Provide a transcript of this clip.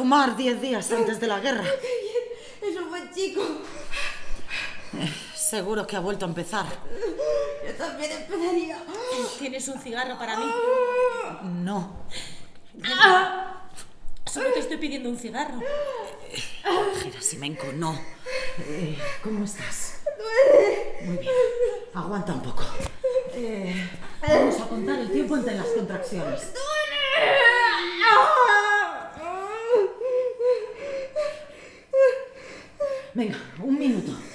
fumar 10 días antes de la guerra. ¡Qué bien! Es un buen chico. Seguro que ha vuelto a empezar. Yo también empezaría. ¿Tienes un cigarro para mí? No. Solo te estoy pidiendo un cigarro. Gerasimenko, no. ¿Cómo estás? Duele. Muy bien. Aguanta un poco. Vamos a contar el tiempo entre las contracciones. Venga, 1 minuto.